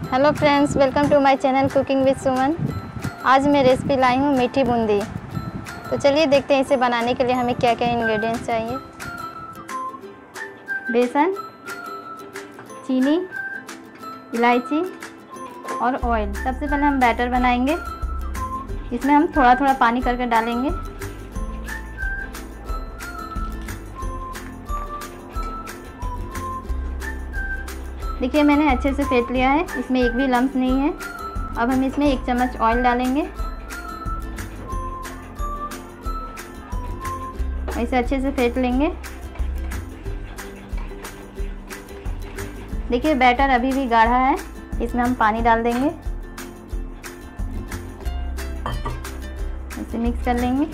Hello friends, welcome to my channel cooking with Suman. आज मैं recipe लाई हूँ मीठी बूंदी। तो चलिए देखते हैं इसे बनाने के लिए हमें क्या क्या इंग्रेडिएंट्स चाहिए। बेसन, चीनी, इलायची और ऑयल। सबसे पहले हम बैटर बनाएंगे। इसमें हम थोड़ा थोड़ा पानी करके डालेंगे। देखिए मैंने अच्छे से फेंट लिया है, इसमें एक भी लम्स नहीं है। अब हम इसमें 1 चम्मच ऑयल डालेंगे। इसे अच्छे से फेंट लेंगे। देखिए बैटर अभी भी गाढ़ा है, इसमें हम पानी डाल देंगे। इसे मिक्स कर लेंगे।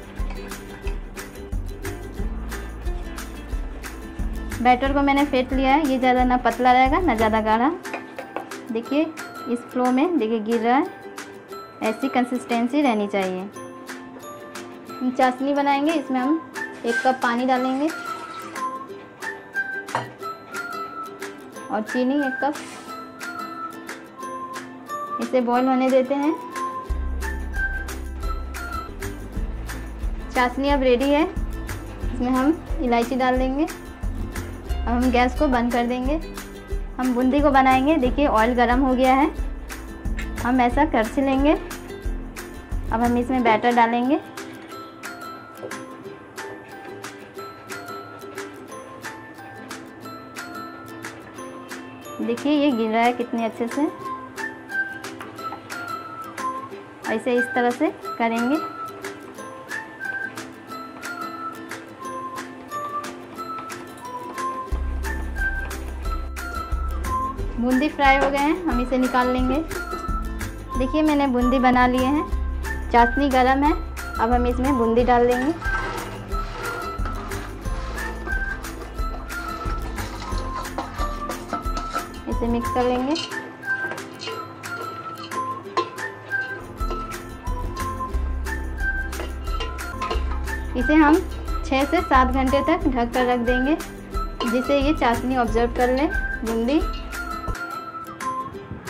बैटर को मैंने फेंट लिया है, ये ज़्यादा ना पतला रहेगा ना ज़्यादा गाढ़ा। देखिए इस फ्लो में देखिए गिर रहा है, ऐसी कंसिस्टेंसी रहनी चाहिए। हम चाशनी बनाएंगे। इसमें हम 1 कप पानी डालेंगे और चीनी 1 कप। इसे बॉईल होने देते हैं। चाशनी अब रेडी है। इसमें हम इलायची डाल देंगे। अब हम गैस को बंद कर देंगे। हम बूंदी को बनाएंगे। देखिए ऑयल गरम हो गया है, हम ऐसा करछी लेंगे। अब हम इसमें बैटर डालेंगे। देखिए ये गिर रहा है कितने अच्छे से। ऐसे इस तरह से करेंगे। बूंदी फ्राई हो गए हैं, हम इसे निकाल लेंगे। देखिए मैंने बूंदी बना लिए हैं। चाशनी गरम है, अब हम इसमें बूंदी डाल देंगे। इसे मिक्स कर लेंगे। इसे हम 6 से 7 घंटे तक ढक कर रख देंगे, जिससे ये चाशनी ऑब्जर्व कर ले बूंदी।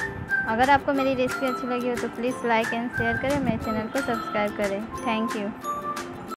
अगर आपको मेरी रेसिपी अच्छी लगी हो तो प्लीज़ लाइक एंड शेयर करें, मेरे चैनल को सब्सक्राइब करें। Thank you.